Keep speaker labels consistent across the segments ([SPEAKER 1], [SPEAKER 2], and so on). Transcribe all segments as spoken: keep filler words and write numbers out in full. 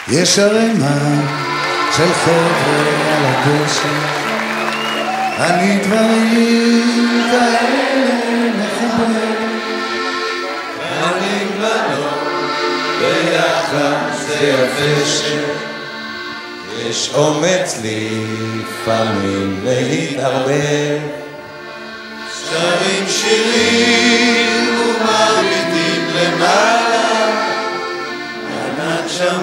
[SPEAKER 1] יש ערימה של חבר'ה על הדשא, אני דברים כאלה מחבר,
[SPEAKER 2] אני בנות ביחד זה יפה שיש אומץ לפעמים להתערבב, שרים שירים ומרביטים למעלה, ענן שם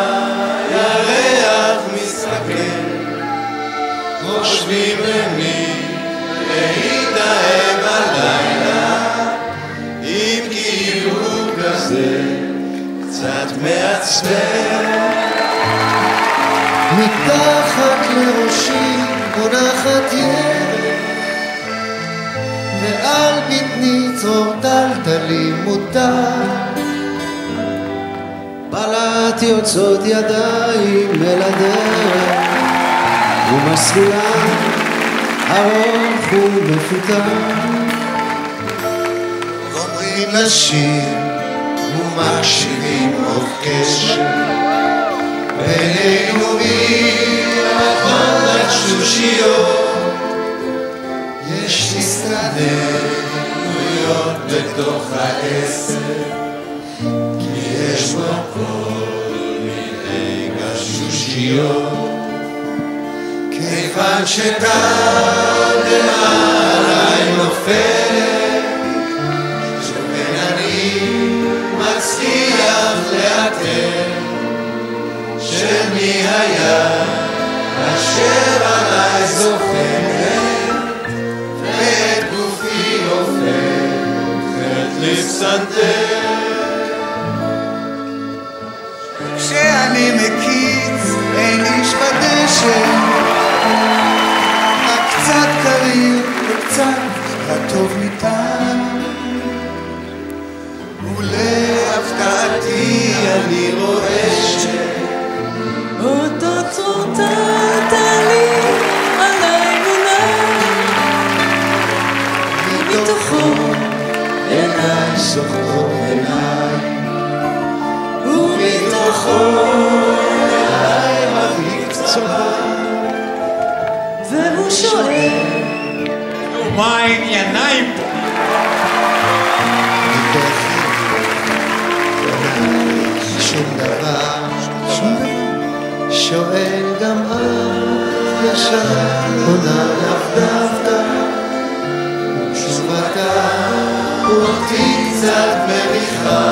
[SPEAKER 2] בירח מסתכל, חושבים במי להתאהב הלילה, אם כאילו כזה קצת מעצבן.
[SPEAKER 1] מתחת לראשי מונחת יד, ועל בטני צרור טלטלי מוטל, בלט יוצאות ידיים אל הדרך, ומסלולה ארוך ומפותח, אומרים לשיר ומקשיבים רוב קשר, בינינו מלאכות התשושיות, יש להסתדרויות בתוך העשר, כי יש בו כל מיני גשושיות, כיוון שטל עליי נופלת, שבין אני מצליח לאתר של מי היה אשר עליי זוכרת, ואת גופי הופכת לפסנתר. כשאני מקיץ אין איש בדשא, רק קצת קריר וקצת הטוב ניתן, ולהפתעתי אני רואה ש
[SPEAKER 3] אותו צרור טלטלי עליי מונח, מתוכו
[SPEAKER 1] עיניי שוכבות עיניי,
[SPEAKER 3] ומתוכו
[SPEAKER 1] עיניי מבהיק צבא,
[SPEAKER 3] והוא שואל
[SPEAKER 2] ומה הענייניים פה?
[SPEAKER 1] שום דבר, שום דבר, שואל גם את ישר עונה לך דווקא, תשובתה אותי קצת מריחה,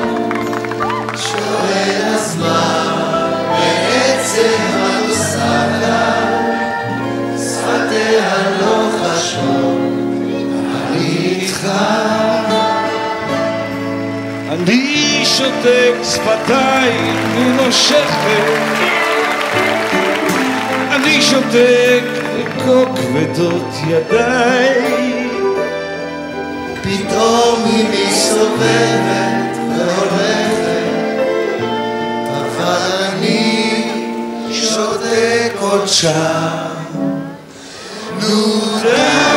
[SPEAKER 1] שואל אז מה בעצם את עושה לה, שפתיה לא חשוב, אני איתך,
[SPEAKER 2] אני שותק שפתיים ונושכת, אני שותק כה כבדות ידיי,
[SPEAKER 1] פתאום היא מסתובבת והולכת, אבל אני שותק עוד שם, נו די.